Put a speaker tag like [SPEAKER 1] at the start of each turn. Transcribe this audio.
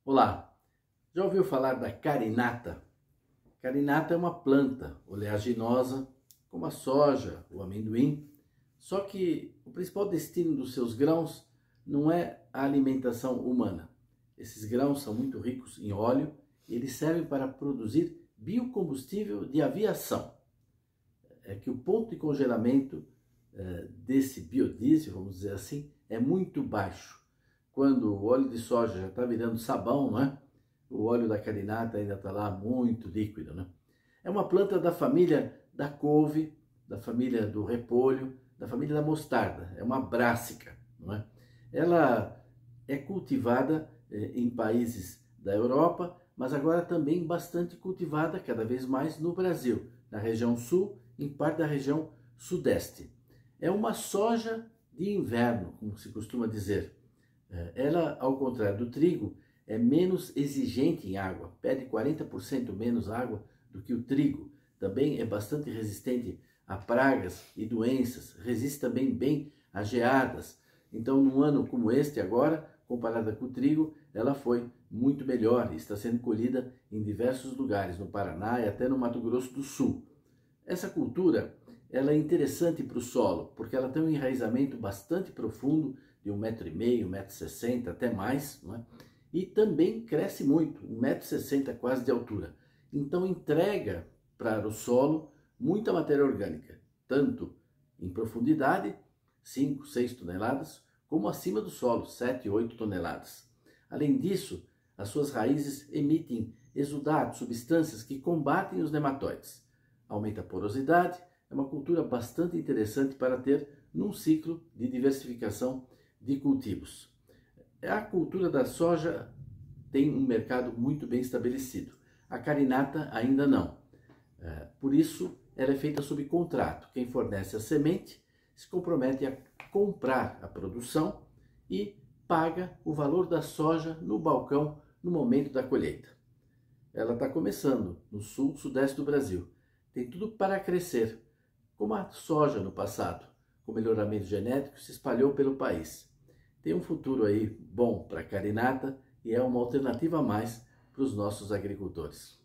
[SPEAKER 1] Olá, já ouviu falar da carinata? Carinata é uma planta oleaginosa, como a soja, o amendoim, só que o principal destino dos seus grãos não é a alimentação humana. Esses grãos são muito ricos em óleo e eles servem para produzir biocombustível de aviação. É que o ponto de congelamento desse biodiesel, vamos dizer assim, é muito baixo. Quando o óleo de soja já está virando sabão, não é? O óleo da carinata ainda está lá muito líquido, né? É uma planta da família da couve, da família do repolho, da família da mostarda. É uma brássica, não é? Ela é cultivada em países da Europa, mas agora também bastante cultivada cada vez mais no Brasil, na região sul, em parte da região sudeste. É uma soja de inverno, como se costuma dizer. Ela, ao contrário do trigo, é menos exigente em água, pede 40% menos água do que o trigo. Também é bastante resistente a pragas e doenças, resiste também bem a geadas. Então, num ano como este agora, comparada com o trigo, ela foi muito melhor e está sendo colhida em diversos lugares, no Paraná e até no Mato Grosso do Sul. Essa cultura ela é interessante para o solo, porque ela tem um enraizamento bastante profundo, de 1,5 m, 1,60 m, até mais, não é? E também cresce muito, 1,60 m quase de altura. Então entrega para o solo muita matéria orgânica, tanto em profundidade, 5, 6 toneladas, como acima do solo, 7, 8 toneladas. Além disso, as suas raízes emitem exudatos, substâncias que combatem os nematóides. Aumenta a porosidade, é uma cultura bastante interessante para ter num ciclo de diversificação de cultivos. A cultura da soja tem um mercado muito bem estabelecido. A carinata ainda não. Por isso, ela é feita sob contrato. Quem fornece a semente se compromete a comprar a produção e paga o valor da soja no balcão no momento da colheita. Ela está começando no sul, sudeste do Brasil. Tem tudo para crescer, como a soja no passado, com melhoramento genético, se espalhou pelo país. Tem um futuro aí bom para a carinata e é uma alternativa a mais para os nossos agricultores.